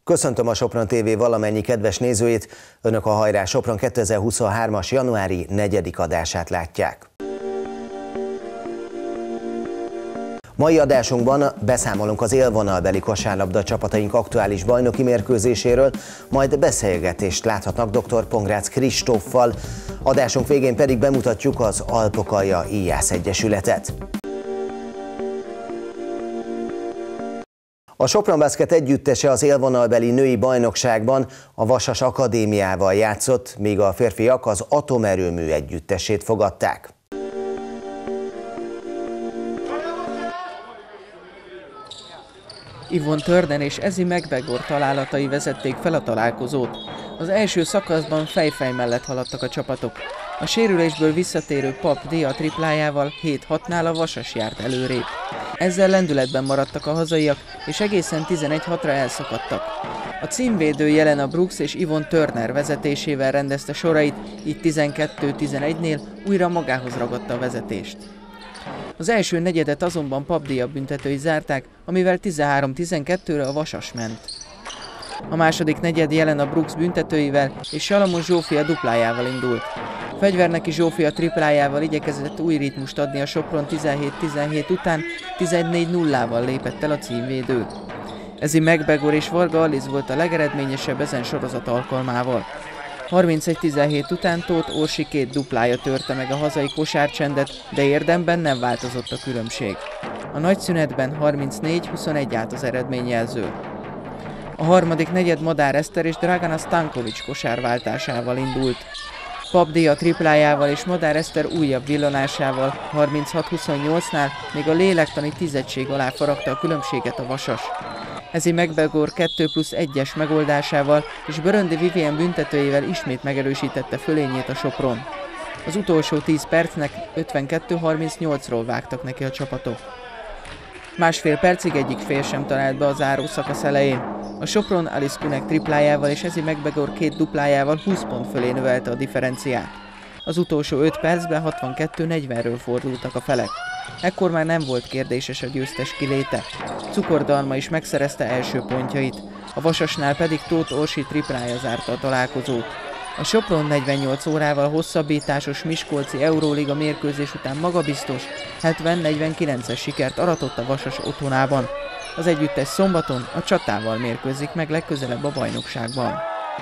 Köszöntöm a Sopron TV valamennyi kedves nézőit, Önök a Hajrá Sopron 2023-as januári 4. adását látják. Mai adásunkban beszámolunk az élvonalbeli kosárlabda csapataink aktuális bajnoki mérkőzéséről, majd beszélgetést láthatnak dr. Pongrácz Kristóffal, adásunk végén pedig bemutatjuk az Alpokalja Íjász Egyesületet. A Sopron Basket együttese az élvonalbeli női bajnokságban a Vasas Akadémiával játszott, míg a férfiak az Atomerőmű együttesét fogadták. Yvonne Turner és Ezi McBegor találatai vezették fel a találkozót. Az első szakaszban fej-fej mellett haladtak a csapatok. A sérülésből visszatérő Pap Dia triplájával 7-6-nál a Vasas járt előrébb. Ezzel lendületben maradtak a hazaiak, és egészen 11-6-ra elszakadtak. A címvédő Jelena Brooks és Yvonne Turner vezetésével rendezte sorait, így 12-11-nél újra magához ragadta a vezetést. Az első negyedet azonban Pap Dia büntetői zárták, amivel 13-12-re a Vasas ment. A második negyed Jelena Brooks büntetőivel és Salomon Zsófia duplájával indult. Fegyverneki Zsófia triplájával igyekezett új ritmust adni a Sopron 17-17 után, 14-0-val lépett el a címvédő. Ezi McBegor és Varga Alice volt a legeredményesebb ezen sorozat alkalmával. 31-17 után Tóth Orsi két duplája törte meg a hazai kosárcsendet, de érdemben nem változott a különbség. A nagyszünetben 34-21 állt az eredményjelző. A harmadik negyed Madár Eszter és Dragana Stankovics kosárváltásával indult. Pap Dia triplájával és Madár Eszter újabb villanásával 36-28-nál még a lélektani tízettség alá faragta a különbséget a Vasas. Ezi McBegor 2+1-es megoldásával és Böröndi Vivien büntetőjével ismét megerősítette fölényét a Sopron. Az utolsó 10 percnek 52-38-ról vágtak neki a csapatok. Másfél percig egyik fél sem talált be a záró szakasz elején. A Sopron Alice Kunek triplájával és Ezi McBegor két duplájával 20 pont fölé növelte a differenciát. Az utolsó 5 percben 62-40-ről fordultak a felek. Ekkor már nem volt kérdéses a győztes kiléte. Cukordalma is megszerezte első pontjait, a Vasasnál pedig Tóth Orsi triplája zárta a találkozót. A Sopron 48 órával hosszabbításos miskolci Euróliga mérkőzés után magabiztos 70-49-es sikert aratott a Vasas otthonában. Az együttes szombaton a Csatával mérkőzik meg legközelebb a bajnokságban.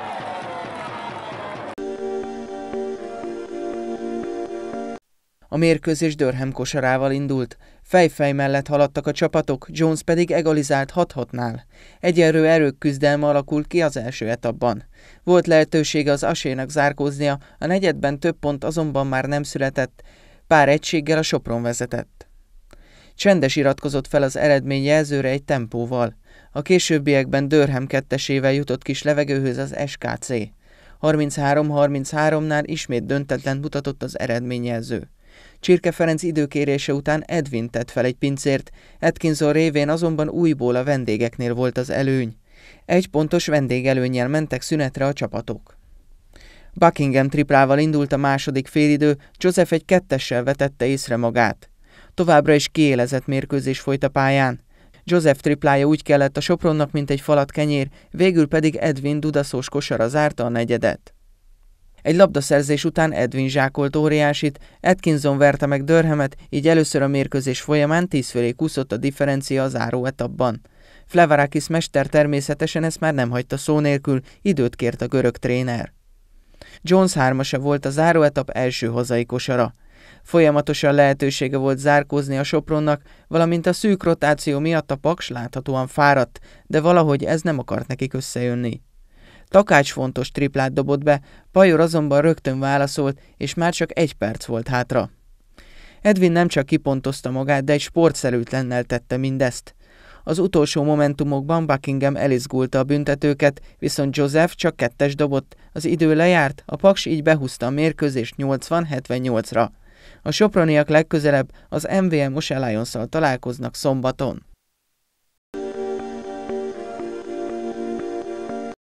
A mérkőzés Durham kosarával indult. Fej-fej mellett haladtak a csapatok, Jones pedig egalizált 6-6-nál. Egyenlő erők küzdelme alakult ki az első etapban. Volt lehetősége az Asénak zárkóznia, a negyedben több pont azonban már nem született, pár egységgel a Sopron vezetett. Csendes iratkozott fel az eredményjelzőre egy tempóval. A későbbiekben Durham kettesével jutott kis levegőhöz az SKC. 33-33-nál ismét döntetlen mutatott az eredményjelző. Csirke Ferenc időkérése után Edwin tett fel egy pincért, Atkinson révén azonban újból a vendégeknél volt az előny. 1 pontos vendégelőnnyel mentek szünetre a csapatok. Buckingham triplával indult a második félidő, Joseph egy kettessel vetette észre magát. Továbbra is kiélezett mérkőzés folyt a pályán. Joseph triplája úgy kellett a Sopronnak, mint egy falat kenyér, végül pedig Edwin dudaszós kosara zárta a negyedet. Egy labdaszerzés után Edwin zsákolt óriásit, Atkinson verte meg Durhamet, így először a mérkőzés folyamán 10 fölé kúszott a differencia a záró etapban. Flavarakis mester természetesen ezt már nem hagyta szó nélkül, időt kért a görög tréner. Jones hármasa volt a záróetap első hazai kosara. Folyamatosan lehetősége volt zárkózni a Sopronnak, valamint a szűk rotáció miatt a Paks láthatóan fáradt, de valahogy ez nem akart nekik összejönni. Takács fontos triplát dobott be, Pajor azonban rögtön válaszolt, és már csak 1 perc volt hátra. Edwin nem csak kipontozta magát, de egy sportszerűtlennel tette mindezt. Az utolsó momentumokban Buckingham elizgulta a büntetőket, viszont Joseph csak 2-es dobott, az idő lejárt, a Paks így behúzta a mérkőzést 80-78-ra. A soproniak legközelebb az MVM Mosel Lions-szal találkoznak szombaton.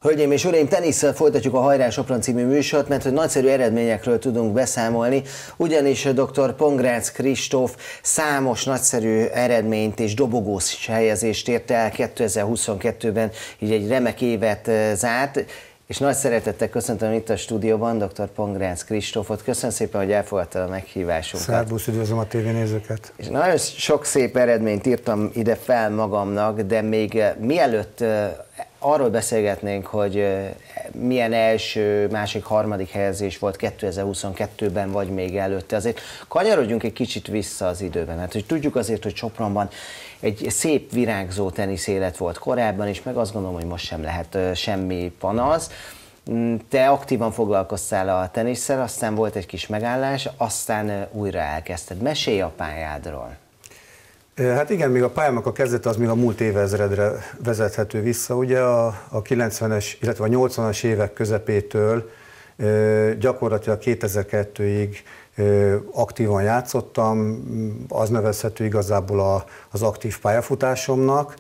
Hölgyeim és uraim, tenisszel folytatjuk a Hajrá Sopron című műsort, mert hogy nagyszerű eredményekről tudunk beszámolni, ugyanis dr. Pongrácz Kristóf számos nagyszerű eredményt és dobogós helyezést ért el 2022-ben, így egy remek évet zárt, és nagy szeretettel köszöntöm itt a stúdióban dr. Pongrácz Kristófot. Köszönöm szépen, hogy elfogadta a meghívásunkat. Szervusz, üdvözlöm a tévénézőket. És nagyon sok szép eredményt írtam ide fel magamnak, de még mielőtt arról beszélgetnénk, hogy milyen első, másik, harmadik helyezés volt 2022-ben, vagy még előtte, azért kanyarodjunk egy kicsit vissza az időben. Hát, hogy tudjuk azért, hogy Sopronban egy szép virágzó teniszélet volt korábban, és meg azt gondolom, hogy most sem lehet semmi panasz. Te aktívan foglalkoztál a tenisszel, aztán volt egy kis megállás, aztán újra elkezdted. Mesélj a pályádról. Hát igen, még a pályának a kezdete az még a múlt évezredre vezethető vissza. Ugye a 90-es, illetve a 80-as évek közepétől gyakorlatilag 2002-ig aktívan játszottam, az nevezhető igazából az aktív pályafutásomnak.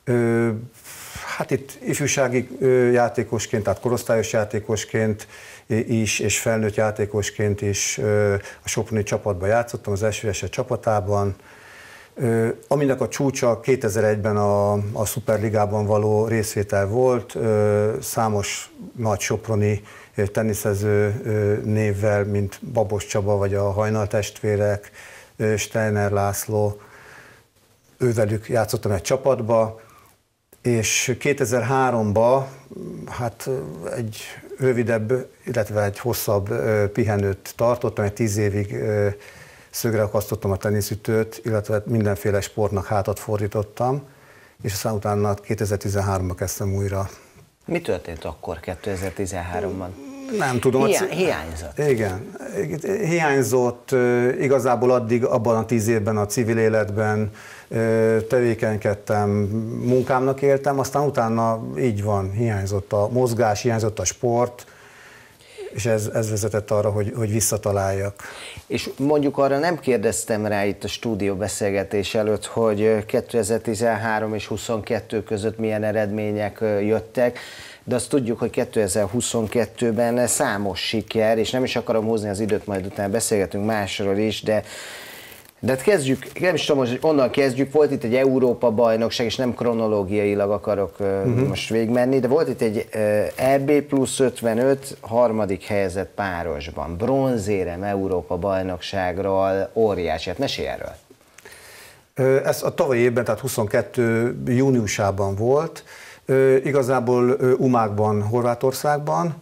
Hát itt ifjúsági játékosként, tehát korosztályos játékosként is, és felnőtt játékosként is a soproni csapatban játszottam, az SVS csapatában, aminek a csúcsa 2001-ben a Szuperligában való részvétel volt, számos nagy soproni teniszező névvel, mint Babos Csaba vagy a Hajnal testvérek, Steiner László, ővelük játszottam egy csapatba, és 2003-ban hát egy rövidebb, illetve egy hosszabb pihenőt tartottam, egy 10 évig szögre akasztottam a teniszütőt, illetve mindenféle sportnak hátat fordítottam, és aztán utána 2013-ban kezdtem újra. Mi történt akkor 2013-ban? Nem tudom. Hiányzott. Igen, hiányzott, igazából addig abban a 10 évben a civil életben tevékenykedtem, munkámnak éltem, aztán utána így van, hiányzott a mozgás, hiányzott a sport, és ez vezetett arra, hogy visszataláljak. És mondjuk arra nem kérdeztem rá itt a stúdió beszélgetés előtt, hogy 2013 és 2022 között milyen eredmények jöttek, de azt tudjuk, hogy 2022-ben számos siker, és nem is akarom húzni az időt, majd utána beszélgetünk másról is, de hát kezdjük, nem is tudom, hogy onnan kezdjük, volt itt egy Európa-bajnokság, és nem kronológiailag akarok most végigmenni, de volt itt egy EB+55 harmadik helyezett párosban, bronzérem Európa-bajnokságról, óriási, hát mesélj erről. Ez a tavalyi évben, tehát 22 júniusában volt, igazából Umákban, Horvátországban.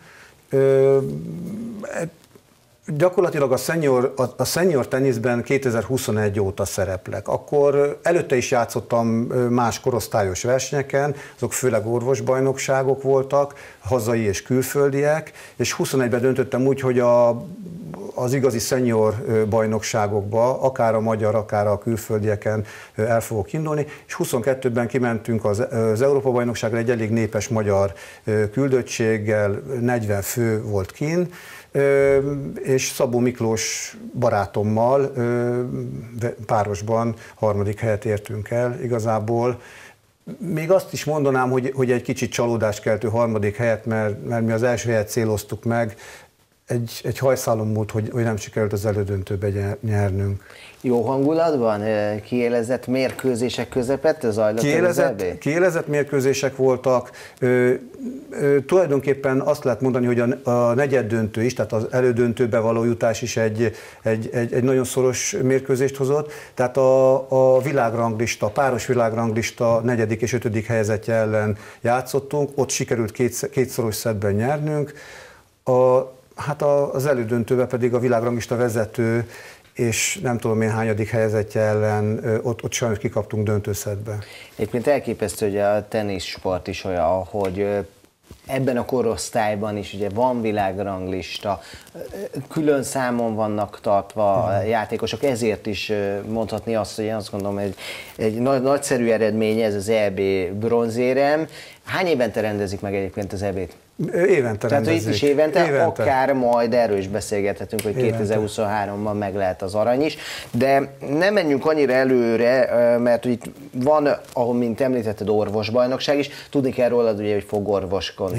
Gyakorlatilag a senior teniszben 2021 óta szereplek. Akkor előtte is játszottam más korosztályos versenyeken, azok főleg orvosbajnokságok voltak, hazai és külföldiek, és 21-ben döntöttem úgy, hogy az igazi senior bajnokságokba, akár a magyar, akár a külföldieken el fogok indulni, és 22-ben kimentünk az Európa-bajnokságra egy elég népes magyar küldöttséggel, 40 fő volt kint, és Szabó Miklós barátommal párosban harmadik helyet értünk el igazából. Még azt is mondanám, hogy egy kicsit csalódáskeltő harmadik helyet, mert mi az első helyet céloztuk meg, egy hajszálon múlt, hogy nem sikerült az elődöntőbe nyernünk. Jó hangulatban, kiélezett mérkőzések közepette zajlott az EB? Kiélezett mérkőzések voltak. Tulajdonképpen azt lehet mondani, hogy a negyeddöntő is, tehát az elődöntőbe való jutás is egy nagyon szoros mérkőzést hozott. Tehát a világranglista, a páros világranglista 4. és 5. helyezettje ellen játszottunk, ott sikerült kétszoros szettben nyernünk. Hát az elődöntőben pedig a világranglista vezető és nem tudom én hányadik helyezettje ellen, ott sajnos kikaptunk döntőszettbe. Egyébként elképesztő, hogy a teniszsport is olyan, hogy ebben a korosztályban is ugye van világranglista, külön számon vannak tartva a játékosok, ezért is mondhatni azt, hogy én azt gondolom, egy nagyszerű eredmény ez az EB bronzérem. Hány évente rendezik meg egyébként az EB-t? Évente Tehát rendezik. itt is évente, akár majd erről is beszélgethetünk, hogy 2023-ban meg lehet az arany is, de nem menjünk annyira előre, mert itt van, ahol, mint említetted, orvosbajnokság is, tudni kell rólad, ugye, hogy fogorvosként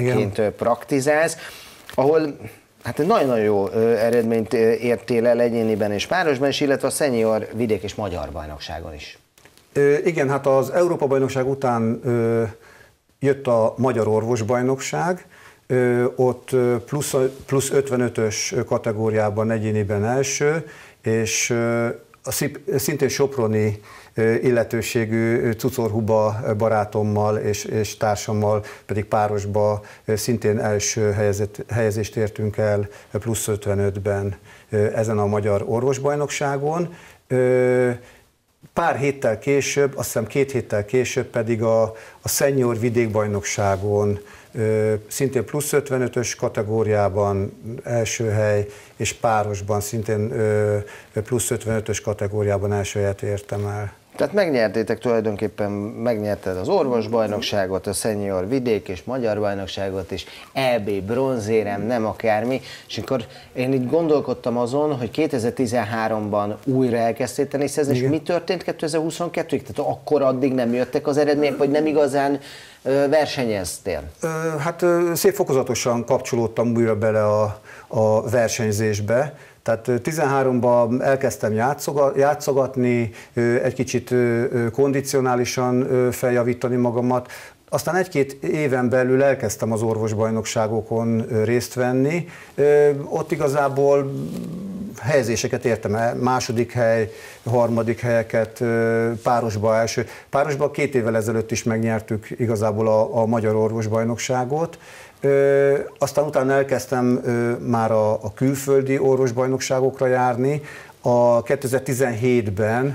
edzőként praktizálsz, ahol hát nagyon-nagyon jó eredményt értél el egyéniben és párosban is, illetve a szenior vidék és magyar bajnokságon is. Igen, hát az Európa-bajnokság után jött a Magyar Orvosbajnokság, ott plusz 55-ös kategóriában egyéniben első, és a szintén soproni illetőségű Cucor Huba barátommal és társammal pedig párosba szintén első helyezést értünk el plusz 55-ben ezen a Magyar Orvosbajnokságon. Pár héttel később, azt hiszem 2 héttel később pedig a senior vidékbajnokságon szintén plusz 55-ös kategóriában első hely, és párosban szintén plusz 55-ös kategóriában első helyet értem el. Tehát megnyertétek tulajdonképpen, megnyerted az orvosbajnokságot, a senior vidék és magyar bajnokságot, és EB bronzérem, nem akármi, és akkor én így gondolkodtam azon, hogy 2013-ban újra elkezdtél teniszezni, és mi történt 2022-ig? Tehát akkor addig nem jöttek az eredmények, vagy nem igazán versenyeztél? Hát szép fokozatosan kapcsolódtam újra bele a versenyzésbe. Tehát 13-ban elkezdtem játszogatni, egy kicsit kondicionálisan feljavítani magamat, aztán 1-2 éven belül elkezdtem az orvosbajnokságokon részt venni, ott igazából helyezéseket értem el, második hely, harmadik helyeket, párosba első. Párosba 2 évvel ezelőtt is megnyertük igazából a Magyar Orvosbajnokságot. Aztán utána elkezdtem már a külföldi orvosbajnokságokra járni. A 2017-ben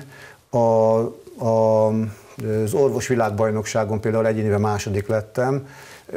az orvosvilágbajnokságon például egyéniben második lettem,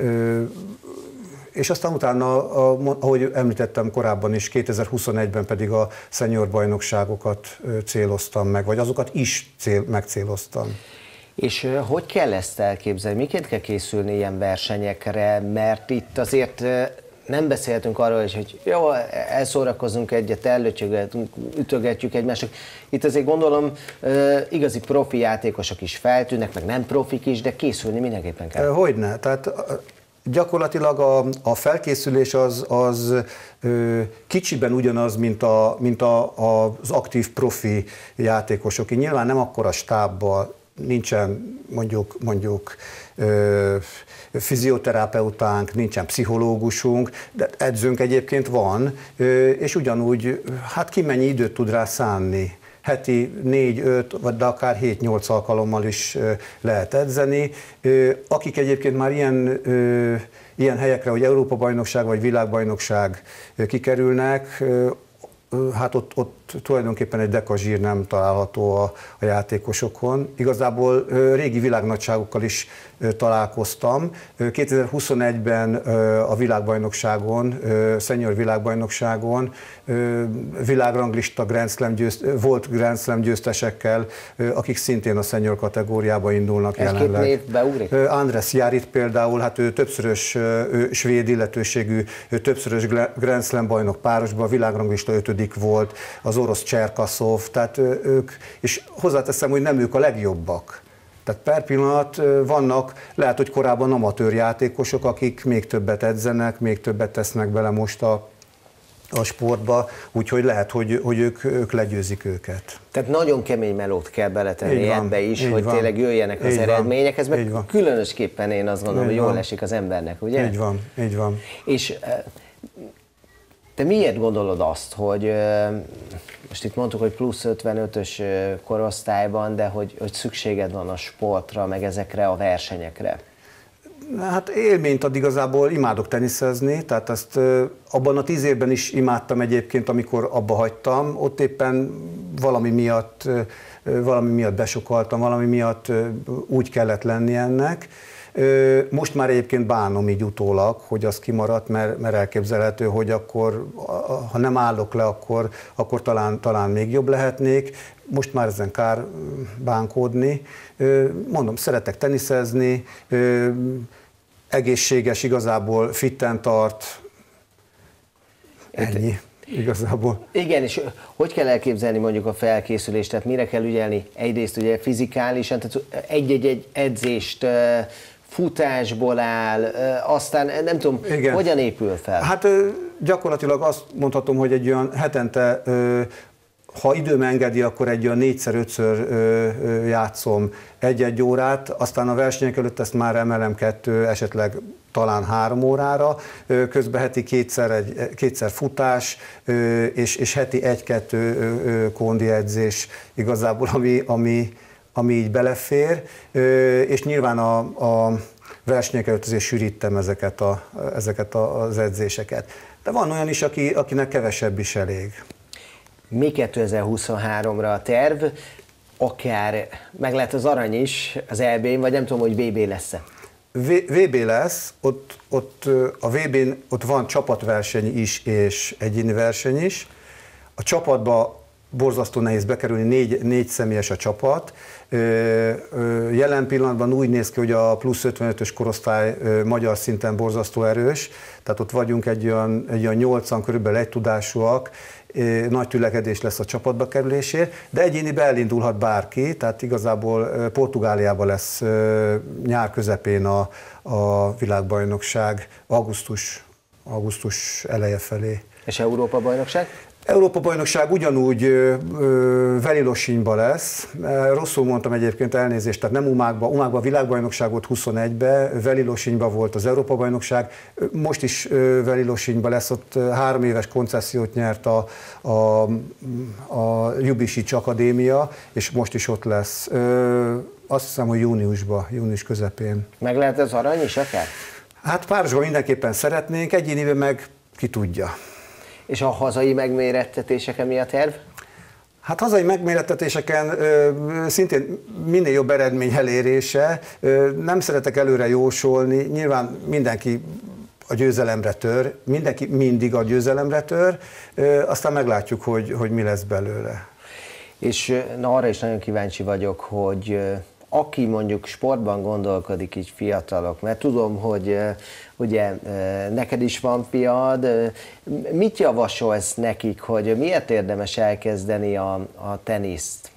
és aztán utána, ahogy említettem korábban is, 2021-ben pedig a senior bajnokságokat céloztam meg, vagy azokat is megcéloztam. És hogy kell ezt elképzelni? Miként kell készülni ilyen versenyekre? Mert itt azért nem beszéltünk arról, hogy jó, elszórakozunk egyet, ütögetjük egymásnak. Itt azért gondolom igazi profi játékosok is feltűnnek, meg nem profik is, de készülni mindenképpen kell. Hogyne. Tehát gyakorlatilag a felkészülés az kicsiben ugyanaz, mint az aktív profi játékosok. Nyilván nem akkora stábban, nincsen mondjuk fizioterapeutáink, nincsen pszichológusunk, de edzőnk egyébként van, és ugyanúgy, hát ki mennyi időt tud rá szánni. Heti 4-5, vagy de akár 7-8 alkalommal is lehet edzeni. Akik egyébként már ilyen helyekre, hogy Európa-bajnokság vagy világbajnokság kikerülnek, hát ott tulajdonképpen egy dekazsír nem található a játékosokon. Igazából régi világnagyságokkal is találkoztam. 2021-ben a világbajnokságon, senior világbajnokságon világranglista volt Grand Slam győztesekkel, akik szintén a senior kategóriába indulnak jelenleg. 1-2 név beugrik? András Járit például, hát ő többszörös svéd illetőségű, többszörös Grand Slam bajnok párosban, világranglista 5. volt, az orosz Cserkaszov, tehát ők, és hozzáteszem, hogy nem ők a legjobbak. Tehát per pillanat vannak, lehet, hogy korábban amatőr játékosok, akik még többet edzenek, még többet tesznek bele most a sportba, úgyhogy lehet, hogy ők legyőzik őket. Tehát nagyon kemény melót kell beletenni ebbe is, hogy van, tényleg jöjjenek az eredmények. Ez meg van. Különösképpen én azt gondolom, hogy jól esik az embernek, ugye? Így van. És te miért gondolod azt, hogy most itt mondtuk, hogy plusz 55-ös korosztályban, de hogy szükséged van a sportra, meg ezekre a versenyekre? Hát élményt ad igazából, imádok teniszezni, tehát ezt abban a 10 évben is imádtam egyébként, amikor abba hagytam, ott éppen valami miatt besokaltam, valami miatt úgy kellett lenni ennek. Most már egyébként bánom így utólag, hogy az kimaradt, mert elképzelhető, hogy akkor, ha nem állok le, akkor talán még jobb lehetnék. Most már ezen kár bánkódni. Mondom, szeretek teniszezni, egészséges, igazából fitten tart, ennyi. Igazából. Igen, és hogy kell elképzelni mondjuk a felkészülést, tehát mire kell ügyelni? Egyrészt ugye fizikálisan, tehát egy-egy edzést futásból áll, aztán nem tudom, igen, hogyan épül fel? Hát gyakorlatilag azt mondhatom, hogy egy olyan hetente, ha időm engedi, akkor egy olyan 4-5-ször játszom egy-egy órát, aztán a versenyek előtt ezt már emelem 2, esetleg talán 3 órára, közben heti kétszer futás, és heti 1-2 kondi edzés igazából, ami így belefér, és nyilván a versenyek előtt azért sűrítem ezeket az edzéseket. De van olyan is, akinek kevesebb is elég. Mi 2023-ra a terv? Akár meg lehet az arany is az EB-n, vagy nem tudom, hogy VB lesz-e? VB lesz, ott a VB-n ott van csapatverseny is és egyéni verseny is. A csapatba borzasztó nehéz bekerülni, 4 személyes a csapat. Jelen pillanatban úgy néz ki, hogy a plusz 55-ös korosztály magyar szinten borzasztó erős, tehát ott vagyunk egy olyan 8-an, körülbelül egy tudásúak, nagy tülekedés lesz a csapatba kerülésért, de egyénibe elindulhat bárki, tehát igazából Portugáliában lesz nyár közepén a világbajnokság, augusztus eleje felé. És Európa-bajnokság? Európa-bajnokság ugyanúgy Velilosinyban lesz. Rosszul mondtam egyébként, elnézést, tehát nem Umágban a világbajnokság volt 21-ben, Velilosinyban volt az Európa-bajnokság, most is Velilosinyban lesz, ott 3 éves koncesziót nyert a Jubisic Akadémia, és most is ott lesz. Azt hiszem, hogy június közepén. Meg lehet az arany is akár? Hát párosban mindenképpen szeretnénk, egyéniben meg ki tudja. És a hazai megmérettetéseken mi a terv? Hát hazai megmérettetéseken szintén minél jobb eredmény elérése. Nem szeretek előre jósolni, nyilván mindenki a győzelemre tör, mindenki mindig a győzelemre tör, aztán meglátjuk, hogy mi lesz belőle. És arra is nagyon kíváncsi vagyok, hogy aki mondjuk sportban gondolkodik, így fiatalok, mert tudom, hogy ugye neked is van fiad, mit javasolsz nekik, hogy miért érdemes elkezdeni a teniszt?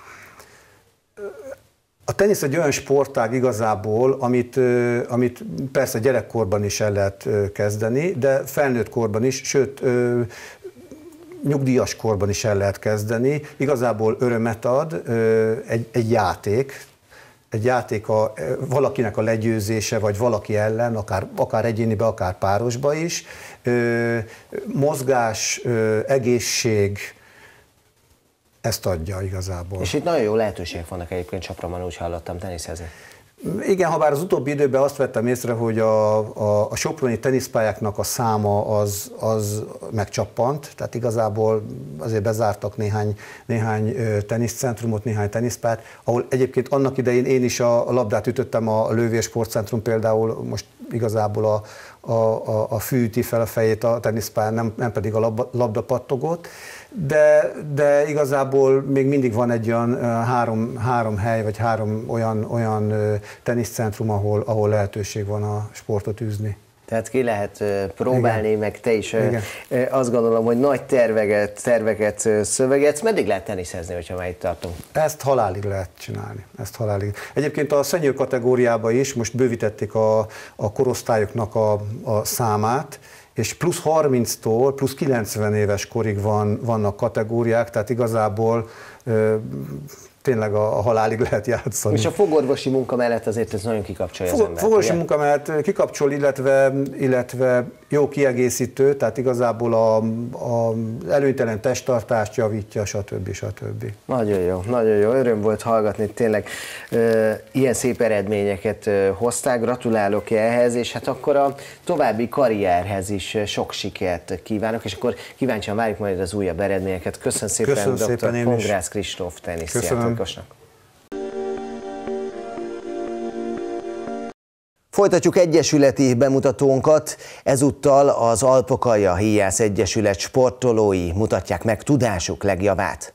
A tenisz egy olyan sportág igazából, amit persze gyerekkorban is el lehet kezdeni, de felnőtt korban is, sőt, nyugdíjas korban is el lehet kezdeni. Igazából örömet ad, egy játék, valakinek a legyőzése, vagy valaki ellen, akár egyénibe, akár párosba is. Mozgás, egészség, ezt adja igazából. És itt nagyon jó lehetőségek vannak egyébként Sopromban, úgy hallottam, teniszezni. Igen, habár az utóbbi időben azt vettem észre, hogy a soproni teniszpályáknak a száma az megcsappant, tehát igazából azért bezártak néhány teniszcentrumot, néhány teniszpályát, ahol egyébként annak idején én is a labdát ütöttem, a Lővér Sportcentrum például, most igazából a fű üti fel a fejét a teniszpályán, nem pedig a labdapattogót, de igazából még mindig van egy olyan három hely, vagy 3 olyan teniszcentrum, ahol lehetőség van a sportot űzni. Tehát ki lehet próbálni, igen, meg te is. Igen. Azt gondolom, hogy nagy terveket szövegetsz. Meddig lehet teniszezni, hogyha már itt tartunk? Ezt halálig lehet csinálni. Egyébként a senior kategóriában is most bővítették a korosztályoknak a számát, és plusz 30-tól plusz 90 éves korig vannak kategóriák, tehát igazából tényleg a halálig lehet játszani. És a fogorvosi munka mellett azért ez nagyon kikapcsolja az embert. Fogorvosi munka mellett kikapcsol, illetve jó kiegészítő, tehát igazából az előnytelen testtartást javítja, stb. Nagyon jó, öröm volt hallgatni, tényleg ilyen szép eredményeket hozták, gratulálok ehhez, és hát akkor a további karrierhez is sok sikert kívánok, és akkor kíváncsian várjuk majd az újabb eredményeket. Köszönöm szépen, dr. Pongrácz Kristóf teniszjátékosnak. Folytatjuk egyesületi bemutatónkat, ezúttal az Alpokalja Híjász Egyesület sportolói mutatják meg tudásuk legjavát.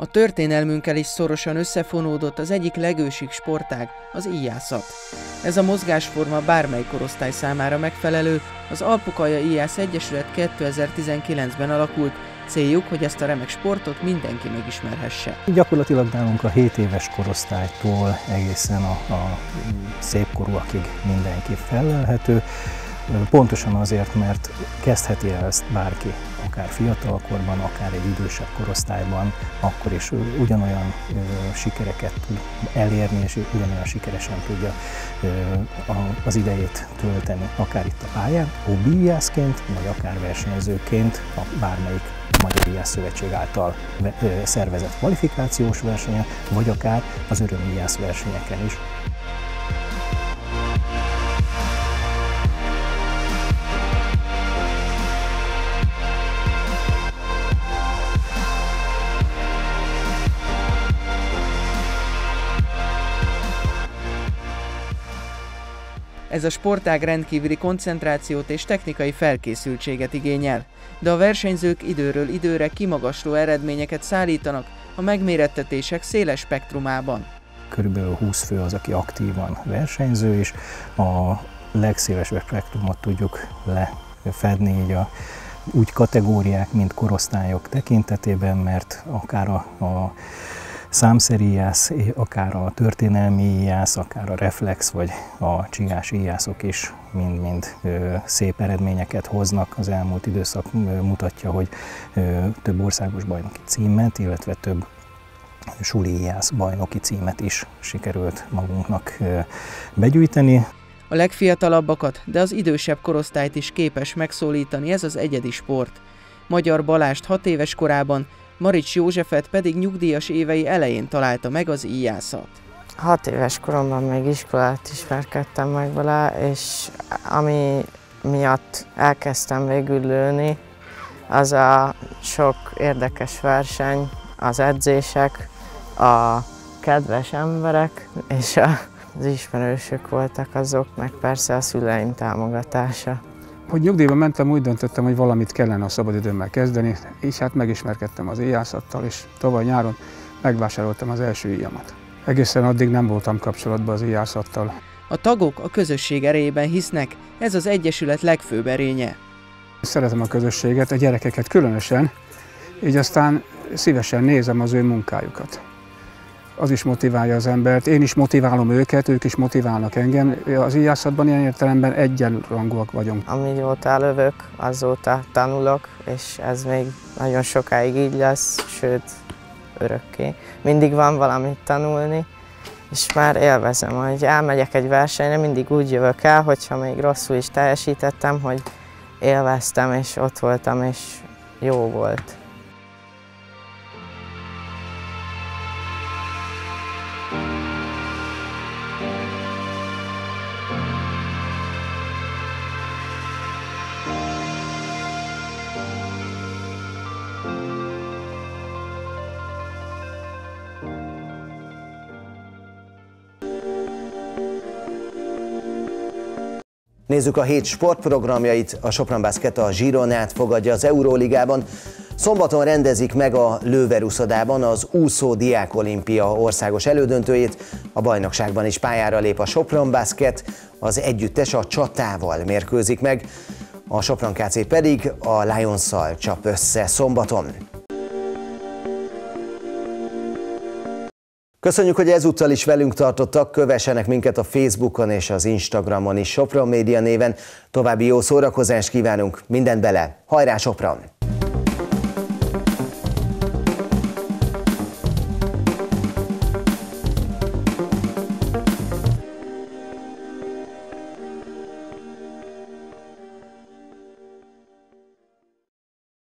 A történelmünkkel is szorosan összefonódott az egyik legősibb sportág, az íjászat. Ez a mozgásforma bármely korosztály számára megfelelő, az Alpukalja Íjász Egyesület 2019-ben alakult, céljuk, hogy ezt a remek sportot mindenki megismerhesse. Gyakorlatilag nálunk a 7 éves korosztálytól egészen a szépkorúakig mindenki fellelhető. Pontosan azért, mert kezdheti el ezt bárki, akár fiatalkorban, akár egy idősebb korosztályban, akkor is ugyanolyan sikereket tud elérni, és ugyanolyan sikeresen tudja az idejét tölteni, akár itt a pályán, hobbiíjászként, vagy akár versenyzőként, a bármelyik Magyar Íjász Szövetség által szervezett kvalifikációs versenyen, vagy akár az örömíjász versenyeken is. Ez a sportág rendkívüli koncentrációt és technikai felkészültséget igényel, de a versenyzők időről időre kimagasló eredményeket szállítanak a megmérettetések széles spektrumában. Körülbelül 20 fő az, aki aktívan versenyző, és a legszélesebb spektrumot tudjuk lefedni így úgy kategóriák, mint korosztályok tekintetében, mert akár a számszeri íjász, akár a történelmi íjász, akár a reflex vagy a csigás íjászok is mind-mind szép eredményeket hoznak. Az elmúlt időszak mutatja, hogy több országos bajnoki címet, illetve több suli íjász bajnoki címet is sikerült magunknak begyűjteni. A legfiatalabbakat, de az idősebb korosztályt is képes megszólítani ez az egyedi sport. Magyar Balást 6 éves korában, Marics Józsefet pedig nyugdíjas évei elején találta meg az íjászat. 6 éves koromban még iskolát ismerkedtem meg vele, és ami miatt elkezdtem végül lőni, az a sok érdekes verseny, az edzések, a kedves emberek és az ismerősök voltak azok, meg persze a szüleim támogatása. Hogy nyugdíjba mentem, úgy döntöttem, hogy valamit kellene a szabadidőmmel kezdeni, és hát megismerkedtem az íjászattal, és tavaly nyáron megvásároltam az első íjamat. Egészen addig nem voltam kapcsolatban az íjászattal. A tagok a közösség erejében hisznek, ez az egyesület legfőbb erénye. Szeretem a közösséget, a gyerekeket különösen, így aztán szívesen nézem az ő munkájukat. Az is motiválja az embert, én is motiválom őket, ők is motiválnak engem. Az íjászatban ilyen értelemben egyenrangúak vagyunk. Amióta lövök, azóta tanulok, és ez még nagyon sokáig így lesz, sőt örökké. Mindig van valamit tanulni, és már élvezem, hogy elmegyek egy versenyre, mindig úgy jövök el, hogyha még rosszul is teljesítettem, hogy élveztem, és ott voltam, és jó volt. Nézzük a hét sportprogramjait. A Sopron Basket a Gironát fogadja az Euróligában. Szombaton rendezik meg a lőverúszodában az úszó diákolimpia országos elődöntőjét. A bajnokságban is pályára lép a Sopron Basket, az együttes a Csatával mérkőzik meg. A Sopron KC pedig a Lions-szal csap össze szombaton. Köszönjük, hogy ezúttal is velünk tartottak, kövessenek minket a Facebookon és az Instagramon is Sopron Média néven. További jó szórakozást kívánunk, mindent bele, hajrá Sopron!